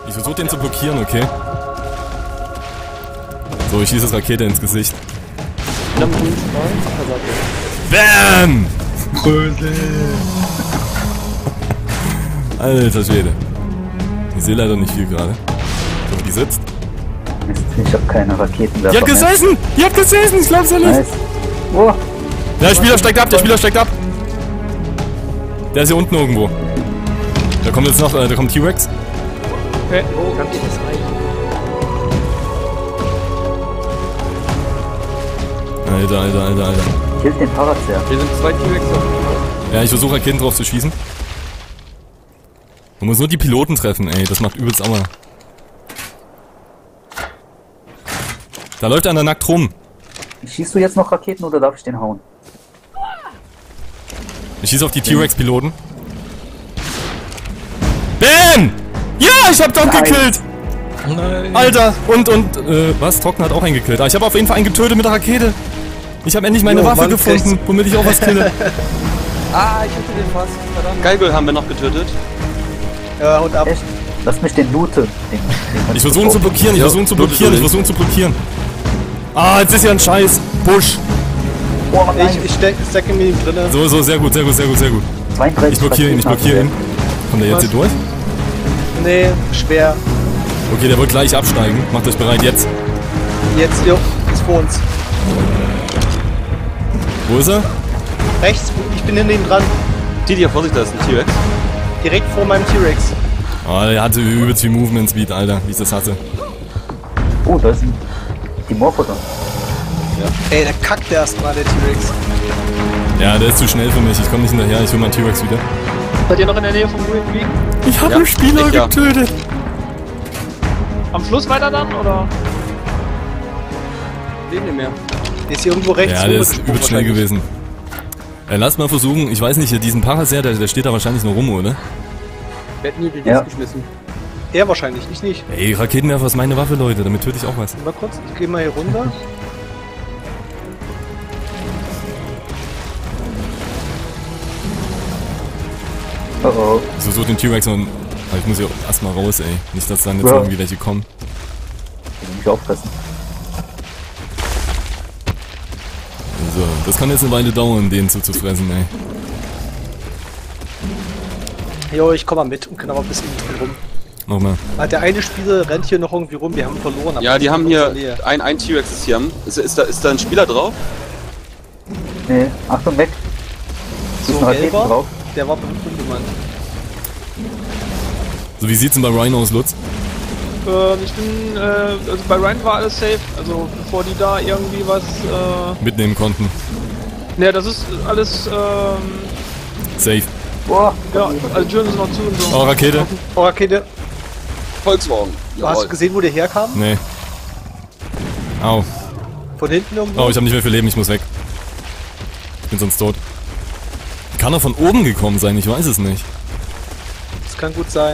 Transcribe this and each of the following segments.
Ich versuche den zu blockieren, okay? So, ich schieße das Rakete ins Gesicht. BAM! Alter Schwede. Ich sehe leider nicht viel gerade. Aber die sitzt. Ich hab keine Raketen da. Ihr habt gesessen! Ihr habt gesessen! Ich glaub's ja nicht! Nice. Oh. Ja, der Spieler steigt ab! Der Spieler steigt ab! Der ist hier unten irgendwo. Da kommt jetzt noch, da kommt T-Rex. Okay. Oh, kann ich das reichen? Alter. Killt den Parazer. Hier sind 2 T-Rex auf dem Haus. Ja, ich versuche Raketen drauf zu schießen. Man muss nur die Piloten treffen, ey. Das macht übelst Aua. Da läuft einer nackt rum. Schießt du jetzt noch Raketen oder darf ich den hauen? Ich schieße auf die T-Rex-Piloten. BAM! Ja, ich hab Doc gekillt! Nein. Alter! Was? Trocken hat auch einen gekillt. Ah, ich habe auf jeden Fall einen getötet mit der Rakete. Ich habe endlich meine Waffe gefunden, womit ich auch was kille. Ah, ich hatte den fast. Verdammt. Geigel haben wir noch getötet. Ja, haut ab. Echt? Lass mich den looten. Ich versuche ihn zu blockieren, ich versuche ihn zu blockieren. Ah, jetzt ist ja ein Scheiß. Busch. Oh, Ich stecke mir ihn drinne. So, sehr gut. 32 Ich blockiere ihn. Kommt der jetzt hier durch? Nee, schwer. Okay, der wird gleich absteigen. Macht euch bereit, jetzt. Jetzt, jo, ist vor uns. Wo ist er? Rechts, ich bin hinter ihm dran. Didier, Vorsicht, da ist ein T-Rex. Direkt vor meinem T-Rex. Oh, der hatte übelst viel Movement Speed, Alter, wie ich das hatte. Oh, da ist ein Dimorphodon. Ey, der kackt erstmal, der T-Rex. Ja, der ist zu schnell für mich. Ich komme nicht hinterher. Ich will meinen T-Rex wieder. Seid ihr noch in der Nähe vom Green Peak? Ich habe einen Spieler getötet. Am Fluss weiter dann, oder? Leben nicht mehr. Der ist hier irgendwo rechts. Ja, der ist rumgesprungen übelst schnell wahrscheinlich. gewesen. Lass mal versuchen, ich weiß nicht, hier diesen Paraser, der steht da wahrscheinlich noch rum, oder? Wir hätten hier den Ja. geschmissen. Er wahrscheinlich, ich nicht. Ey, Raketenwerfer ist meine Waffe, Leute, damit töte ich auch was. Mal kurz, ich geh mal hier runter. Oh. Ich versuche den T-Rex und... Aber ich muss hier erstmal raus, ey. Nicht, dass dann jetzt Ja. irgendwie welche kommen. Ich will mich auffressen. So, das kann jetzt eine Weile dauern, den zuzufressen, ey. Jo, ich komm mal mit und kann aber ein bisschen rum. Nochmal. Der eine Spieler rennt hier noch irgendwie rum, wir haben verloren. aber Ja, die wir haben sind hier... in der Nähe. Ein T-Rex ist hier. Ist da ein Spieler drauf? Nee, Achtung, weg. So, Ist ein Raketen gelber, drauf. der war unbemannt. So, wie sieht's denn bei Rhino aus, Lutz? Ich bin, also bei Ryan war alles safe, also bevor die da irgendwie was, Mitnehmen konnten. ne, das ist alles, Safe. Boah. ja, also Türen sind noch zu und so. Oh, Rakete? Oh, Rakete. Volkswagen. Hast du gesehen, wo der herkam? Nee. Au. Von hinten irgendwo? Oh, ich habe nicht mehr viel Leben, ich muss weg. Ich bin sonst tot. Kann er von oben gekommen sein? Ich weiß es nicht. Das kann gut sein.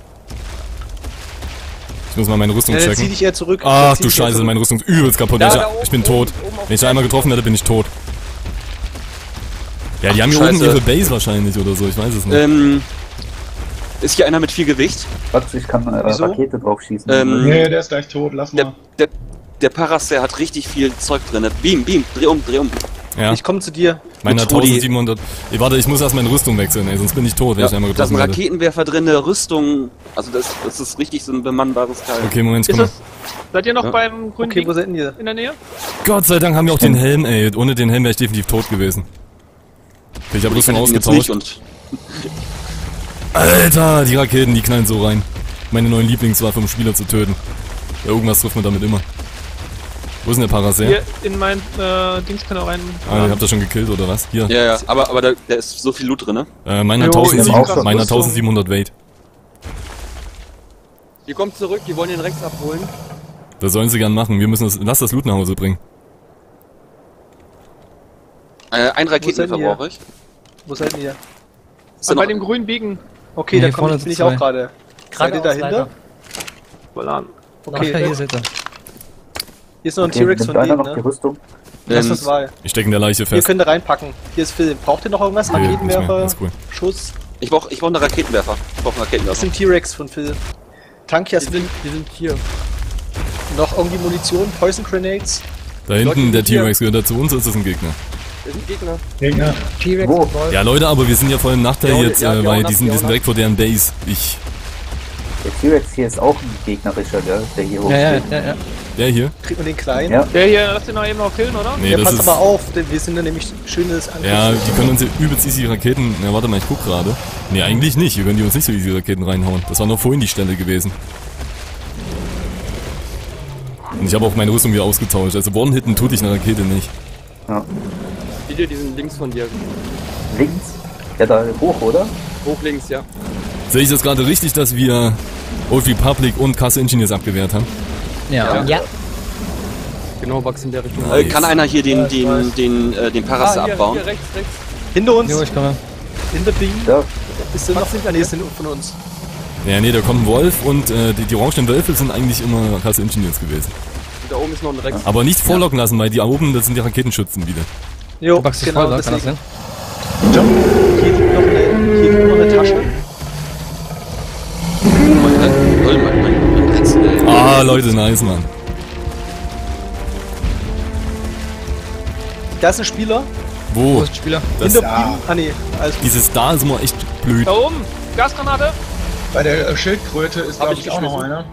Ich muss mal meine Rüstung Ja, dann zieh checken. dich eher zurück. Ach Dann zieh du dich eher Scheiße, zurück. meine Rüstung ist übelst kaputt. Da, ich da oben, ich bin tot. oben auf Wenn ich dem einmal getroffen werde, bin ich tot. Ja, die haben hier oben Scheiße. ihre Base wahrscheinlich oder so, ich weiß es nicht. Ist hier einer mit viel Gewicht? Warte, ich kann eine Wieso? Rakete drauf schießen. Nee, der ist gleich tot, lass mal. Der Paraser hat richtig viel Zeug drin. Beam, dreh um. Ja, Ich komme zu dir. meiner mit Trudi. 1700... Warte, ich muss erst meine Rüstung wechseln, ey, sonst bin ich tot, wenn ich einmal Da ist getroffen ein werde. Raketenwerfer drin, eine Rüstung. Also das ist richtig so ein bemannbares Teil. Okay, Moment, Ist komm mal. das, seid ihr noch Ja. beim grünen Okay, wo Peak seid ihr? in der Nähe? Gott sei Dank haben wir auch den Helm, ey. Ohne den Helm wäre ich definitiv tot gewesen. Okay, ich habe Rüstung Ich kann ihn jetzt ausgetauscht. nicht und Alter, die Raketen, die knallen so rein. Meine neuen Lieblingswaffe, um Spieler zu töten. Ja, irgendwas trifft man damit immer. Wo ist denn der Paraser? Hier in mein, Dings kann auch rein. Ah, ihr habt das schon gekillt, oder was? Hier. ja, aber da ist so viel Loot drin, ne? Meiner Jo, 1700, meiner Rüstung. 1700 Weight. Die kommt zurück, die wollen den Rex abholen. Das sollen sie gern machen. Wir müssen lass das Loot nach Hause bringen. Ein Raketenwerfer seid ihr? brauche ich. Wo seid ihr? Ist da Bei noch, dem grünen Biegen. Okay, Nee, da komm vorne ich, bin sind ich auch zwei. gerade. Seid ihr dahinter? Volan. Okay, Ach ja, hier seid ihr. hier ist noch ein Okay, T-Rex nimmt von einer denen, noch die ne? Rüstung? Lass das Wahl. Ich stecke in der Leiche Hier fest. könnt ihr reinpacken. Hier ist Phil. Braucht ihr noch irgendwas? Nee, nicht mehr. Raketenwerfer? Alles cool. Schuss? ich brauche einen Raketenwerfer. Ich brauche einen Das ist Raketenwerfer. ein T-Rex von Phil. Tank hier. Die sind hier. Noch irgendwie Munition, Poison Grenades. Da hinten, der Leute, hier. T-Rex gehört dazu uns, oder ist das ein Gegner? Das sind Gegner. Gegner. T-Rex Wo? und Wolf. Ja Leute, aber wir sind ja voll im Nachteil Ja, jetzt, ja, weil ja, die sind ja, direkt vor deren Base. Der T-Rex hier ist auch ein gegnerischer, gell? Der hier hochsteht. Ja. Der hier? Kriegt man den kleinen? Ja. Der hier, lass den noch eben noch killen, oder? Nee, Ja, das pass ist... aber auf, denn wir sind da nämlich schönes Angriff. Ja, die können uns ja übelst easy Raketen... Na, warte mal, ich guck gerade. Nee, eigentlich nicht. Hier können die uns nicht so easy Raketen reinhauen. Das war noch vorhin die Stelle gewesen. Und ich habe auch meine Rüstung wieder ausgetauscht. Also One-Hitten tut dich eine Rakete nicht. Ja. Die sind links von dir. Links? Ja, da hoch, oder? Hoch links, ja. Sehe ich das gerade richtig, dass wir Old Republic und Castle Engineers abgewehrt haben? Ja. Genau, Bugs in der Richtung. Kann einer hier den Paras abbauen? Hier, rechts. Hinter uns, Jo, ich komme. hinter Ding. Ja. Ist der noch nicht? Nee, ist der von uns. Ja, nee, da kommt ein Wolf und die orangenen Wölfe sind eigentlich immer Castle Engineers gewesen. Und da oben ist noch ein Rex. Aber nicht vorlocken lassen, weil die da oben, das sind die Raketenschützen wieder. Jo, Du backst dich genau, voll, kann das deswegen. sein? Hier liegt noch eine Tasche. Mein Rex, Ah, Leute, nice, Mann. Da ist ein Spieler. Wo? Wo ist der Spieler? Das, Hinter ihm. Ah nee, alles gut. dieses da ist immer echt blöd. Da oben, Gasgranate. Bei der Schildkröte ist, glaube ich, auch noch einer.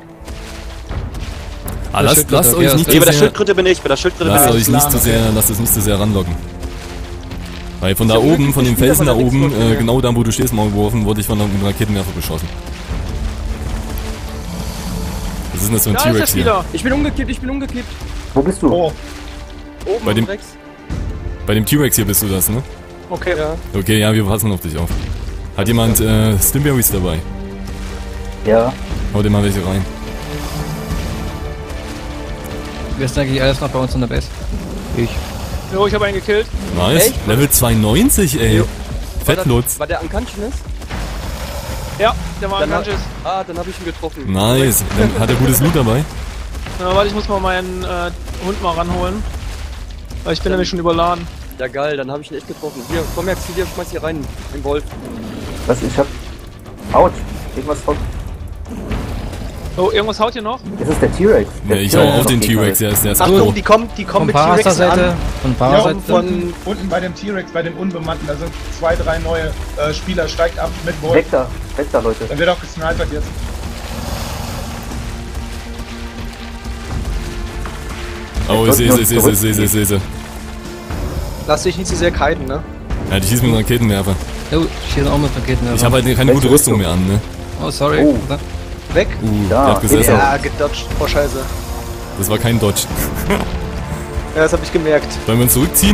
Ah, lasst euch okay, nicht Nee, zu bei der sehr... Schildkröte bin ich, bei der Schildkröte Lasst bin euch ich. nicht zu sehr, lasst es nicht zu sehr ranlocken. Weil von da oben, von dem Felsen da oben, genau da wo du stehst, mal geworfen, wurde ich von einem Raketenwerfer beschossen. Was ist denn das für ein Da ist der T-Rex hier? Spieler. Ich bin umgekippt. Wo bist du? Oh, Oben Bei am dem- Rex. Bei dem T-Rex hier bist du das, ne? Okay. Ja. Okay, ja, wir passen auf dich auf. Hat jemand Stimberries dabei? Ja. Hau dir mal welche rein. Wer ist denn eigentlich alles noch bei uns in der Base? Jo, ich habe einen gekillt. Nice. Echt? Level 92, ey. Fettlutz. War der am Conscious? Ja, der war Dann, unconscious. dann habe ich ihn getroffen. Nice. Dann hat er gutes Loot dabei. Warte, ich muss mal meinen Hund mal ranholen. Weil ich bin nämlich schon überladen. Ja geil, dann habe ich ihn echt getroffen. Hier, komm her, zieh dir, schmeiß hier rein, den Wolf. Was? Ich hab. Autsch. Irgendwas von. Oh, irgendwas haut hier noch? Ist es der T-Rex? Ja, ich hau auf den T-Rex, der ist Achtung, die kommen Von mit T-Rex Parasite. an. Von ja, Parasite. unten, unten bei dem T-Rex, bei den Unbemannten, da sind 2, 3 neue Spieler, steigt ab mit Wolf. Weg da, Leute. Dann wird auch gesnipert jetzt. Oh, ich sehe. Lass dich nicht zu sehr kiten, ne? Ja, die schießen mit einem Raketenwerfer. Oh, ich schieße auch mit Raketen. Ich habe halt keine gute Rüstung mehr an, ne? Oh, sorry. Oh. Weg. Der Ja, hat gesessen. Ja, gedodged. Oh, scheiße. Das war kein Dodge. Ja, das habe ich gemerkt. Sollen wir uns zurückziehen?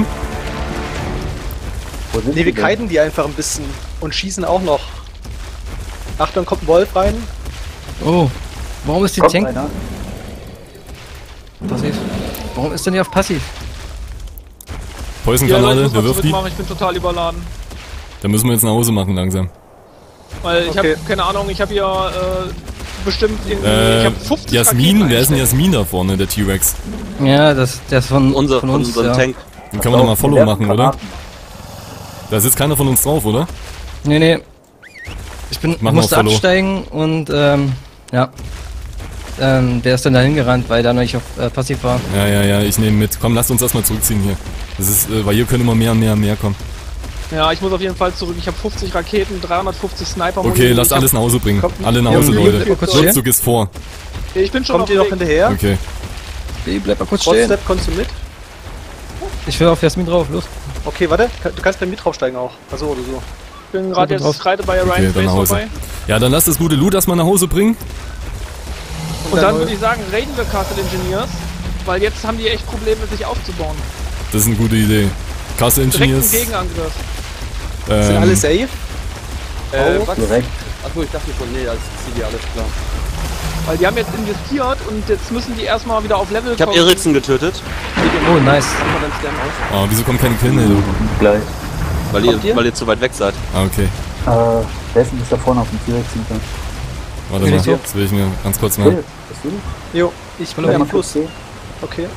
Wo sind Nee, wir die denn? kiten die einfach ein bisschen und schießen auch noch. Achtung, kommt ein Wolf rein. Oh. Warum ist die Kommt Tank einer? passiv? Warum ist denn die auf passiv? Ja, Leute, ich Poison-Granate, muss wer mal wirft die? zurückmachen, ich bin total überladen. Dann müssen wir jetzt nach Hause machen langsam. Weil ich Okay. habe keine Ahnung, ich habe hier bestimmt irgendwie. ich habe 50 Jasmin, Raketen wer ist denn eingestellt. Jasmin da vorne, der T-Rex? Ja, der ist von uns. Von unserem ja. Tank. Den kann man doch mal Follow Werfen machen, oder? Granaten. Da sitzt keiner von uns drauf, oder? Nee. Ich Mach musste mal Follow. absteigen und ja. Der ist dann dahin gerannt, weil der noch nicht auf passiv war. Ja, ich nehme mit. Komm, lasst uns erstmal zurückziehen hier. Das ist, weil hier können immer mehr und mehr kommen. Ja, ich muss auf jeden Fall zurück. Ich habe 50 Raketen, 350 Sniper. Okay, lasst alles nach Hause bringen. Alle nach Hause, Ja, Leute. bleib mal kurz stehen. Rückzug ist vor. Ich bin schon Kommt ihr noch auf dem Weg. hinterher? Okay. Bleib mal kurz stehen. Hotstep, kommst du mit? Ich will auf Jasmin drauf, los. Okay, warte. Du kannst bei mir draufsteigen auch. Also oder so. Ich bin gerade Super jetzt gerade bei Ryan Okay, dann Space nach Hause. vorbei. Ja, dann lasst das gute Loot erstmal nach Hause bringen. Und dann würde ich sagen, raiden wir Castle Engineers. Weil jetzt haben die echt Probleme, sich aufzubauen. Das ist eine gute Idee. Castle Direkt ein Engineers. Gegenangriff. Sind alle safe? Bugs. Direkt. Achso, ich dachte schon, nee, als Zivi, alles klar. Weil die haben jetzt investiert und jetzt müssen die erstmal wieder auf Level Ich habe kommen. Eritzen getötet, Oh, nice. Mach mal deinen Stern aus. Oh, wieso kommen keine Killmeldungen? Gleich. weil ihr zu weit weg seid. Ah, okay. Wer ist denn da vorne auf dem T-Rex hinter? Warte Bin mal, ich so? das will ich mir ganz kurz mal. Phil, bist du das? Jo, ich bin Ja, am mach Fluss. das. Okay.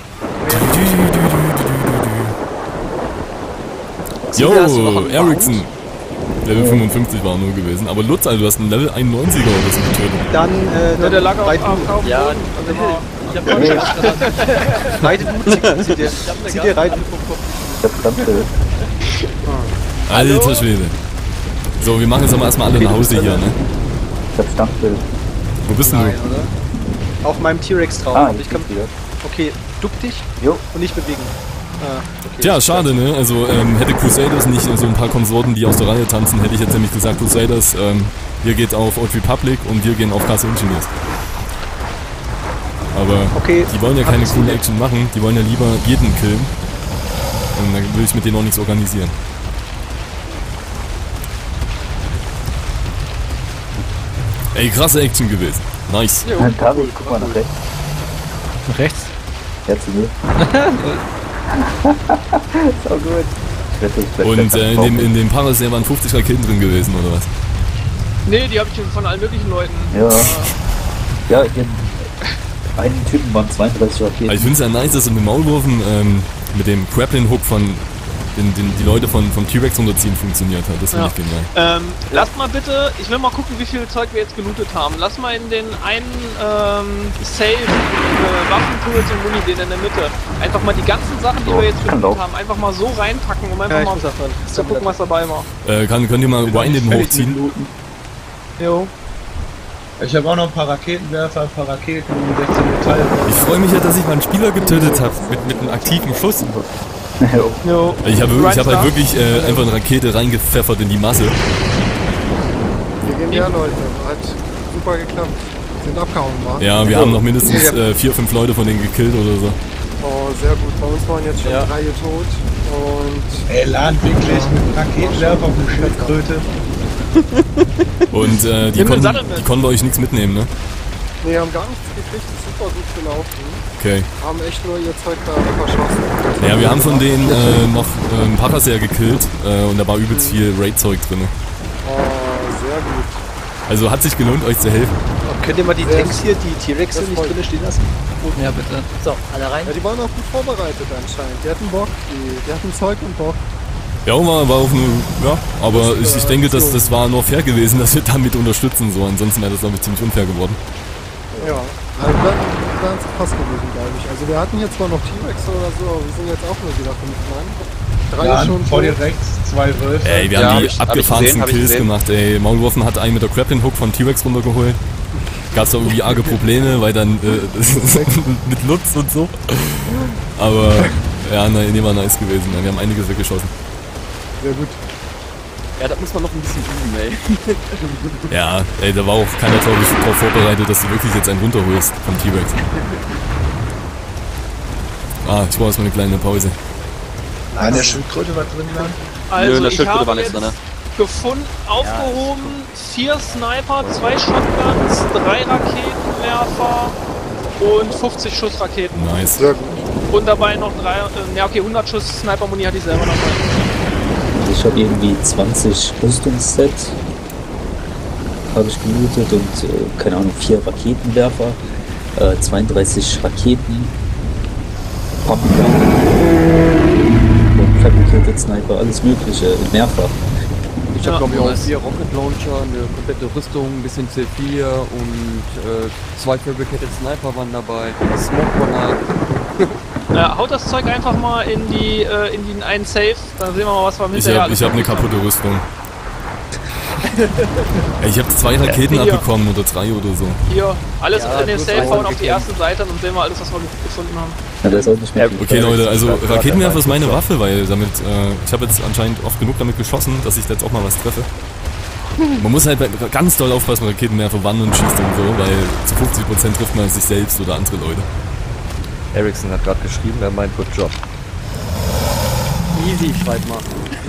Yo, hast du noch einen Ericsson. Level 55 war er nur gewesen. Aber Lutz, also du hast einen Level 91er oder so getötet. Dann, Ja, der lag auf reit AFK auf dem Ja, Boden. Also immer- ich hab gar nicht Reit du, zieh dir Reit. Ich hab Standbild. Alter Schwede. So, wir machen jetzt aber erstmal alle nach Hause hier, ne? Ich hab Standbild. Wo bist denn du? Auf meinem T-Rex drauf. Ah, aber ich kann. wieder. Okay, duck dich Jo. und nicht bewegen. Ah, okay. Tja, schade, ne? Also hätte Crusaders nicht so ein paar Konsorten, die aus der Reihe tanzen, hätte ich jetzt nämlich gesagt, Crusaders, wir geht auf Old Republic und wir gehen auf Castle Engineers. Aber Okay, die wollen ja keine hab's coole wieder. Action machen, die wollen ja lieber jeden killen. Und dann will ich mit denen auch nichts organisieren. Ey, krasse Action gewesen. Nice. Tabi, guck mal nach rechts. Nach rechts. Ja, zu mir. So gut. Ich wette, ich bleib Und gleich am in dem Parasail waren 50 Raketen drin gewesen, oder was? Nee, die habe ich von allen möglichen Leuten. Ja. Ja, in einen Typen waren 32 Raketen. Also ich finde es ja nice, dass mit dem Maulwurfen mit dem Grappling-Hook von die Leute vom T-Rex runterziehen funktioniert hat. Das finde ich genial. Lasst mal bitte, ich will mal gucken, wie viel Zeug wir jetzt gelootet haben. Lass mal in den einen Safe, Waffentools und Muni, den in der Mitte, einfach mal die ganzen Sachen, die wir jetzt gelootet haben, einfach mal so reinpacken, um einfach ich mal muss davon. zu gucken, was dabei war. Könnt ihr mal Winding hochziehen? Jo. Ich habe auch noch ein paar Raketenwerfer, ein paar Raketen, 16 Metall. Ich freue mich ja, dass ich mal einen Spieler getötet habe mit einem aktiven Schuss. Jo. Jo. Ich habe halt wirklich einfach eine Rakete reingepfeffert in die Masse. Legendär, Leute. Hat super geklappt. Sind abgehauen, wa? Ja, wir haben noch mindestens 4, 5 Leute von denen gekillt oder so. Oh, sehr gut. Bei uns waren jetzt schon 3 tot. Und Ey, laden wirklich mit Raketenwerfer auf eine Schildkröte. Und die konnten bei euch nichts mitnehmen, ne? nee, haben gar nichts gekriegt. Ist super gut gelaufen. Okay. Haben echt nur ihr Zeug da verschossen. Ja, wir haben von denen noch einen Parasail gekillt und da war übelst viel Raid-Zeug drin. Oh, sehr gut. Also hat sich gelohnt, euch zu helfen. Könnt ihr mal die Tanks hier, die T-Rexe nicht drin stehen lassen? Ja, bitte. So, alle rein. Ja, die waren auch gut vorbereitet anscheinend. Die hatten Bock. Die hatten Zeug und Bock. Ja, war auf eine, ja, aber ich denke, das war nur fair gewesen, dass wir damit unterstützen, so. Ansonsten wäre das, glaube ich, ziemlich unfair geworden. Ja, also wären es fast gewesen, glaube ich. Also wir hatten hier zwar noch T-Rex oder so, aber wir sind jetzt auch nur wieder 5 Mann. 3 Ja, schon vor dir tot. rechts, 2 Wölfe. Ey, wir Ja, haben hab die ich abgefahrensten gesehen, Kills gemacht, ey. Maulwurfen hat einen mit der Grappling Hook von T-Rex runtergeholt. Gab's da irgendwie arge Probleme, weil dann mit Lutz und so. Aber ja, nein, die war nice gewesen. Wir haben einiges weggeschossen. Sehr gut. Ja, da muss man noch ein bisschen üben, ey. Ja, ey, da war auch keiner, glaube ich, darauf vorbereitet, dass du wirklich jetzt einen runterholst vom T-Rex. Ich brauche erstmal eine kleine Pause. An der Schildkröte war drin dann. Also Nö, in der ich Schildkröte habe war nichts jetzt drin, ne? gefunden, aufgehoben, 4 Sniper, 2 Shotguns, 3 Raketenwerfer und 50 Schuss Raketen. Nice. Sehr gut. Und dabei noch 100 Schuss Sniper-Muni hatte ich selber noch mal. Ich habe irgendwie 20 Rüstungsset. Habe ich gelootet und keine Ahnung, 4 Raketenwerfer, 32 Raketen, und Fabricated Sniper, alles mögliche, mehrfach. Ich habe glaube ich auch 4 Rocket Launcher, eine komplette Rüstung, ein bisschen C4 und 2 Fabricated Sniper waren dabei, Smoke Grenade. Haut das Zeug einfach mal in den einen Safe, dann sehen wir mal, was wir hinterher Ich hab eine kaputte Rüstung. Ey, ich habe 2 Raketen Hier. abbekommen oder 3 oder so. Hier, alles Ja, in den du Safe hast hauen auf die bekommen. erste Seite, dann sehen wir alles, was wir gefunden haben. Ja, das ist auch nicht mehr viel. Okay Leute, also Raketenwerfer ist meine Waffe, weil damit, ich habe jetzt anscheinend oft genug damit geschossen, dass ich jetzt auch mal was treffe. Man muss halt ganz doll aufpassen mit Raketenwerfer, wann und schießt und so, weil zu 50% trifft man sich selbst oder andere Leute. Ericsson hat gerade geschrieben, er meint good job. Easy, schreib mal.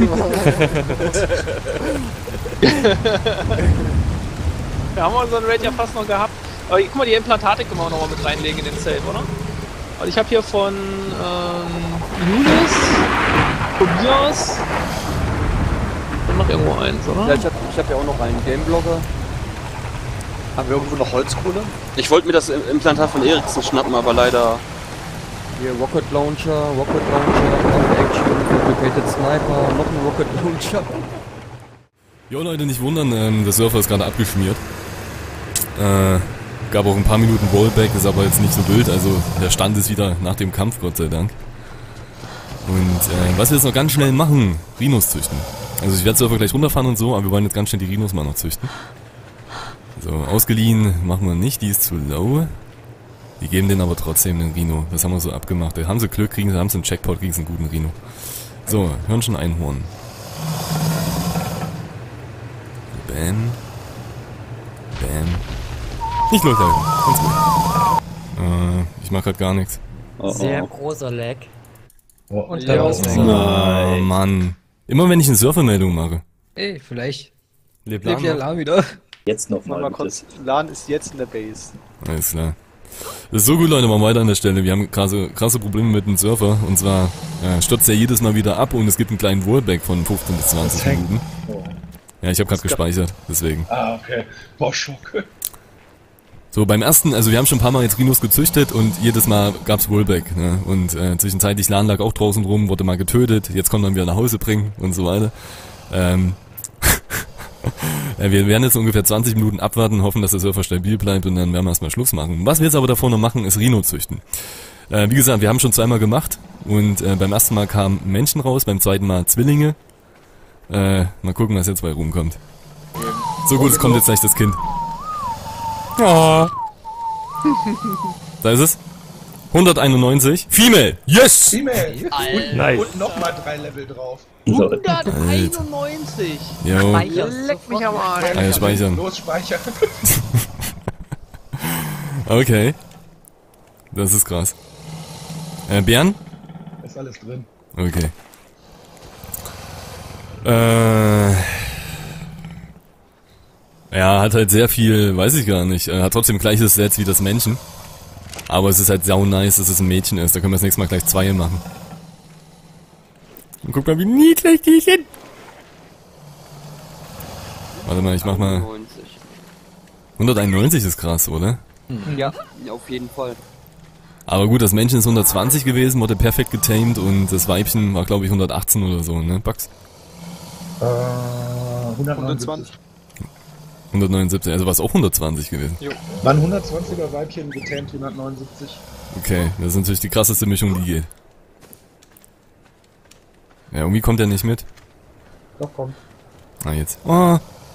Wir haben unseren Raid ja fast noch gehabt. Aber guck mal, die Implantatik können wir auch noch mal mit reinlegen in den Safe, oder? Weil ich habe hier von Julius, Tobias und noch irgendwo eins, oder? Ja, ich hab ja auch noch einen Gameblogger. Haben wir irgendwo noch Holzkohle? Ich wollte mir das Implantat von Ericsson schnappen, aber leider. Hier Rocket Launcher, Pump Action, Fabricated Sniper, noch ein Rocket Launcher. Jo Leute, nicht wundern, der Surfer ist gerade abgeschmiert. Gab auch ein paar Minuten Rollback, ist aber jetzt nicht so wild, also der Stand ist wieder nach dem Kampf, Gott sei Dank. Und was wir jetzt noch ganz schnell machen, Rhinos züchten. Also ich werde Surfer gleich runterfahren und so, aber wir wollen jetzt ganz schnell die Rhinos mal noch züchten. So, ausgeliehen machen wir nicht, die ist zu low. Die geben denen aber trotzdem den Rhino, das haben wir so abgemacht. Da haben sie Glück, haben sie einen Checkpoint, kriegen sie einen guten Rhino. So, Hörnchen Einhorn. Bam. Bam. Nicht los, Leute. Ganz gut. Ich mach grad gar nichts. Sehr großer Lag. Und da war's weg. Oh Mann. Immer wenn ich eine Surfermeldung mache. Ey, vielleicht Lebt lebt der Alarm wieder. Jetzt nochmal. Mal kurz, LAN ist jetzt in der Base. Alles klar. Das ist so gut, Leute, machen wir weiter an der Stelle. Wir haben krasse Probleme mit dem Surfer. Und zwar stürzt er jedes Mal wieder ab und es gibt einen kleinen Rollback von 15 bis 20 Minuten. Ja, ich habe gerade gespeichert, deswegen. Ah, okay. Boah, Schock. So, beim ersten, also wir haben schon ein paar Mal jetzt Rhinos gezüchtet und jedes Mal gab's Rollback, ne? Und zwischenzeitlich LAN lag auch draußen rum, wurde mal getötet, jetzt konnte man wieder nach Hause bringen und so weiter. Ja, wir werden jetzt ungefähr 20 Minuten abwarten, hoffen, dass der Surfer stabil bleibt und dann werden wir erstmal Schluss machen. Was wir jetzt aber davor noch machen, ist Rhino züchten. Wie gesagt, wir haben schon zweimal gemacht und beim ersten Mal kamen Männchen raus, beim zweiten Mal Zwillinge. Mal gucken, was jetzt bei rumkommt. So gut, es kommt jetzt gleich das Kind. Oh. Da ist es. 191. Female. Yes! Female. Nice. Und nochmal 3 Level drauf. 191! Jo. Leck mich am Arsch. Ah, ja, speichern. Los, speichern. Okay. Das ist krass. Bären? Ist alles drin. Okay. Ja, hat halt sehr viel, weiß ich gar nicht. Hat trotzdem gleiches Sets wie das Männchen. Aber es ist halt sau nice, dass es ein Mädchen ist. Da können wir das nächste Mal gleich 2 machen. Und guck mal, wie niedlich die sind. Warte mal, ich mach mal... 191 ist krass, oder? Ja, auf jeden Fall. Aber gut, das Männchen ist 120 gewesen, wurde perfekt getamed und das Weibchen war, glaube ich, 118 oder so, ne, Bugs? 129. 179, also war es auch 120 gewesen. Jo. Waren 120er Weibchen getamed, 179. Okay, das ist natürlich die krasseste Mischung, die geht. Ja, irgendwie kommt er nicht mit. Doch, komm. Ah, jetzt. Oh.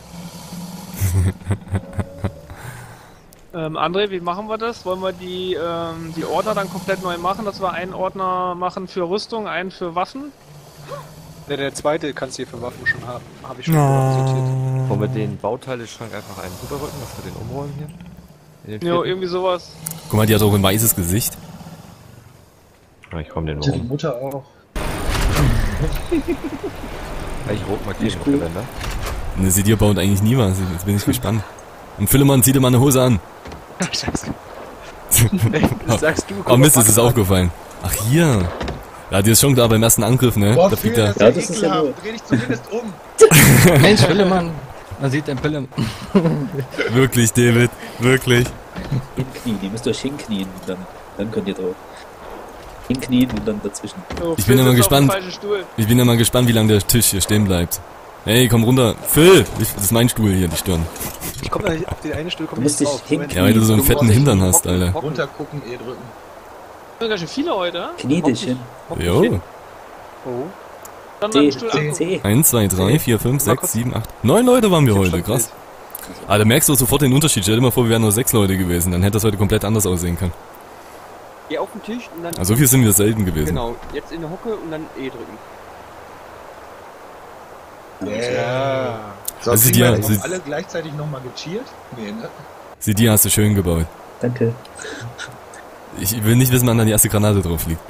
André, wie machen wir das? Wollen wir die Ordner dann komplett neu machen, dass wir einen Ordner machen für Rüstung, einen für Waffen? Ne, der zweite kannst du hier für Waffen schon haben. Habe ich schon sortiert. Wollen wir den Bauteile-Schrank einfach einen rüberrücken, dass wir den umrollen hier? Ja, irgendwie sowas. Guck mal, die hat auch ein weißes Gesicht. Ja, ich komm den Die rum. Mutter auch. Ich rot markieren cool. Gewänder. Ne, sie dir baut eigentlich nie was. Jetzt bin ich gespannt. Und Philemon, zieh dir mal eine Hose an. Scheiße. Das sagst du. Oh Mist, es ist aufgefallen. Ach, hier. Ja, die ist schon da beim ersten Angriff, ne? Boah, da fliegt er. ja, das ist ja nur. Dreh dich zumindest um. Mensch, Pillemann. Man sieht den Pillemann. Wirklich, David. Wirklich. Hinknien, ihr müsst euch hinknien, dann könnt ihr drauf. Hinknien und dann dazwischen. Oh, Ich bin ja mal gespannt. Stuhl. Ich bin ja mal gespannt, wie lange der Tisch hier stehen bleibt. Hey, komm runter. Phil! Das ist mein Stuhl hier, die Stirn. Ich komm da nicht, auf den einen Stuhl komm Du musst nicht dich drauf. hinknien. Ja, weil du so einen fetten Hintern hast, Alter. Runtergucken, drücken. sind ganz schön viele heute. Knie dich hin. Jo. Oh. Dann C, einen Stuhl C, angucken. C. 1, 2, 3, 4, 5, 6, 7, 8. 9 Leute waren wir heute, krass. Ah, da merkst du sofort den Unterschied. Stell dir mal vor, wir wären nur 6 Leute gewesen. Dann hätte das heute komplett anders aussehen können. Geh auf den Tisch und dann... Also so viel sind wir selten gewesen. Genau, jetzt in der Hocke und dann E drücken. Ja. So, Also kriegen wir die- jetzt sie- alle gleichzeitig nochmal gecheert? Nee, ne? Sie, die hast du schön gebaut. Danke. Ich will nicht wissen, wann da die erste Granate drauf liegt.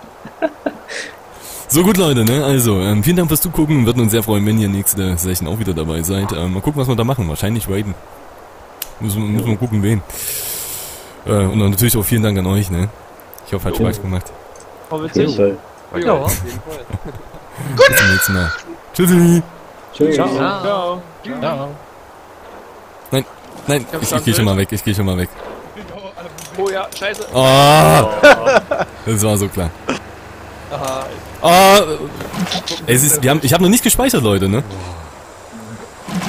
So gut, Leute, ne? Also, vielen Dank fürs Zugucken. Würden uns sehr freuen, wenn ihr nächste Session auch wieder dabei seid. Mal gucken, was wir da machen. Wahrscheinlich raiden. Müssen wir gucken, wen. Und dann natürlich auch vielen Dank an euch, ne? Ich hoffe, hat Spaß gemacht. Oh, witzig. Fall. Ja, auf jeden Fall. Bis zum nächsten Mal. Tschüssi. Tschüss. Ciao. Ciao. Nein, ich geh schon mal weg. Ich geh schon mal weg. Oh ja, scheiße. Oh! Das war so klar. Oh! Ich habe noch nicht gespeichert, Leute, ne?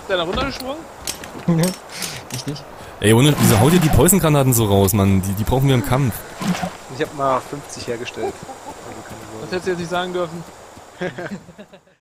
Ist der da runtergesprungen? Ich nicht. Ey, ohne, wieso haut ihr die Poison-Granaten so raus, Mann? Die brauchen wir im Kampf. Ich habe mal 50 hergestellt. Also keine Sorge. Das hättest du jetzt nicht sagen dürfen.